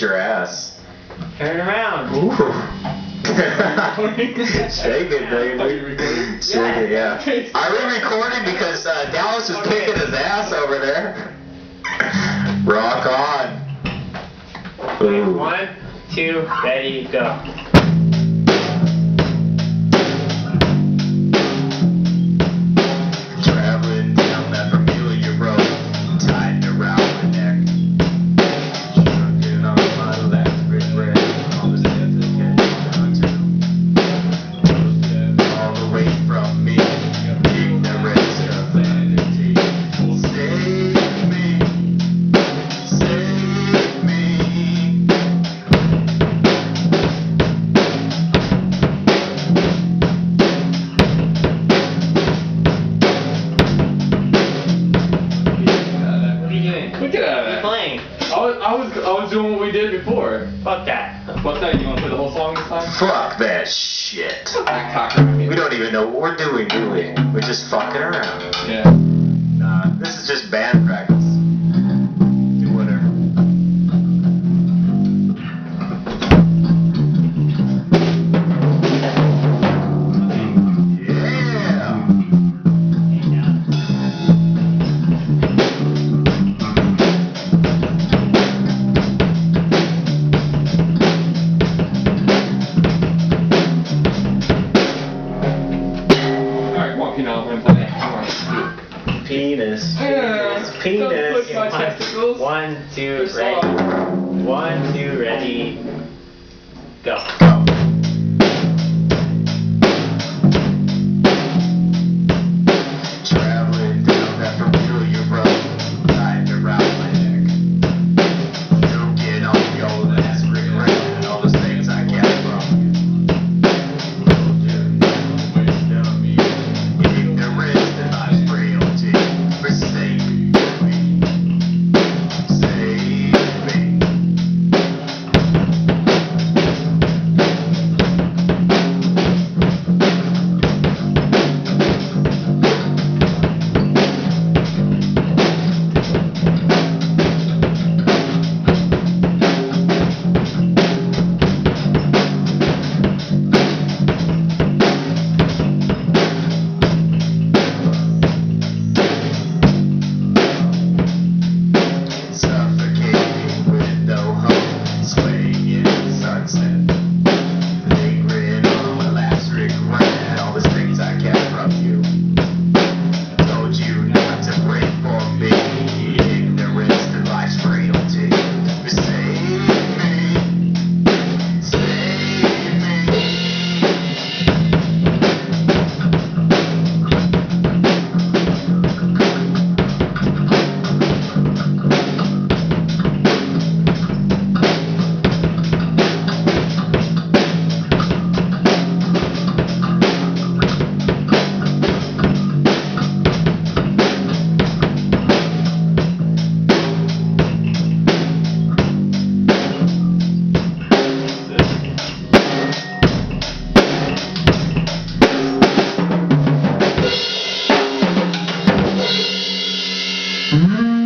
your ass. Turn around. Ooh. Shake it, baby. Shake it, yeah. Are we recording because Dallas was kicking his ass over there? Rock on. Ooh. 1, 2, ready, go. Traveling down that familiar road, tied around my neck. Smoking on my last regret. All the steps that can't all the way from me. Ignorance of vanity. Save me. Save me. What are you doing? Look at You're that. playing. I was doing what we did before. Fuck that. What's that? You want to play the whole song this time? Fuck that shit. Cocker. We don't even know what we're doing, do we? We're just fucking around. Yeah. Nah, this is just band practice. Do whatever. Yeah! Alright, come on, Pino. I'm gonna play it. Come on. Penis. Yeah. Penis. Don't push my testicles. 1, 2, You're ready. soft. 1, 2, ready, go. Go. Traveling down that familiar road, tied around my neck. Choking on your last regret and all the things I kept from you. Wisdom, ignorance and life's frailty. Forsake me. Save me. Suffocating with no hope, swaying in the sunset. Lingering on my last regret, all the things I kept from you. Told you not to break for me, ignorance to life's frailty. Save me, save me. Mm-hmm.